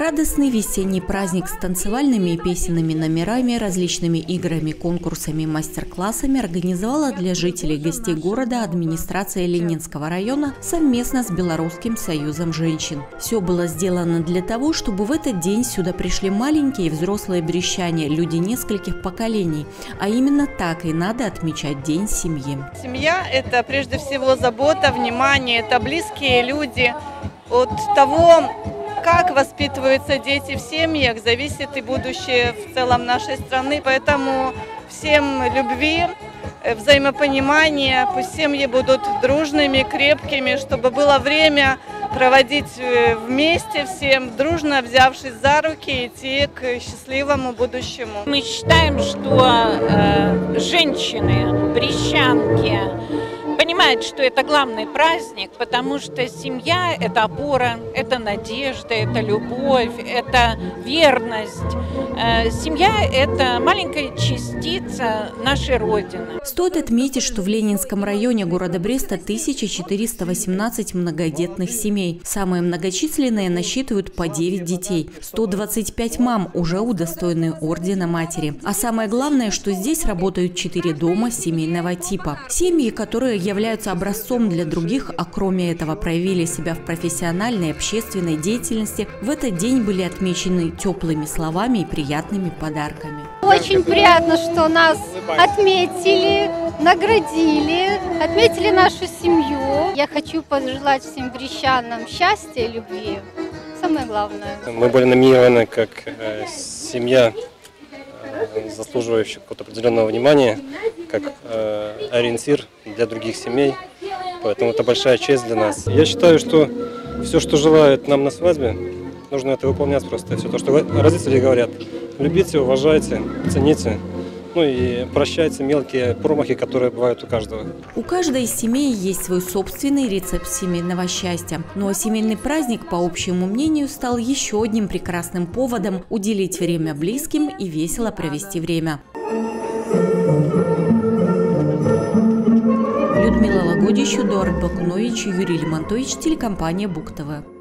Радостный весенний праздник с танцевальными и песенными номерами, различными играми, конкурсами и мастер-классами организовала для жителей и гостей города администрация Ленинского района совместно с Белорусским союзом женщин. Все было сделано для того, чтобы в этот день сюда пришли маленькие и взрослые брещане, люди нескольких поколений. А именно так и надо отмечать День семьи. Семья – это прежде всего забота, внимание, это близкие люди. От того, как воспитываются дети в семьях, зависит и будущее в целом нашей страны. Поэтому всем любви, взаимопонимания, пусть семьи будут дружными, крепкими, чтобы было время проводить вместе всем, дружно взявшись за руки, и идти к счастливому будущему. Мы считаем, что женщины, брещанки, понимают, что это главный праздник, потому что семья – это опора, это надежда, это любовь, это верность. Семья – это маленькая частица нашей Родины. Стоит отметить, что в Ленинском районе города Бреста 1418 многодетных семей. Самые многочисленные насчитывают по 9 детей. 125 мам уже удостоены ордена матери. А самое главное, что здесь работают 4 дома семейного типа. Семьи, которые являются образцом для других, а кроме этого проявили себя в профессиональной и общественной деятельности, в этот день были отмечены теплыми словами и приятными подарками. Очень приятно, что нас отметили, отметили нашу семью. Я хочу пожелать всем брещанам счастья и любви. Самое главное. Мы были номинированы как семья, заслуживающая какого-то определенного внимания, как ориентир для других семей. Поэтому это большая честь для нас. Я считаю, что все, что желают нам на свадьбе, нужно это выполнять просто. Все то, что родители говорят. Любите, уважайте, цените. Ну и прощайте мелкие промахи, которые бывают у каждого. У каждой из семей есть свой собственный рецепт семейного счастья. Ну а семейный праздник, по общему мнению, стал еще одним прекрасным поводом уделить время близким и весело провести время. Людмила Лагодищ, Эдуард Бакунович, Юрий Лемонтович, телекомпания Буг ТВ.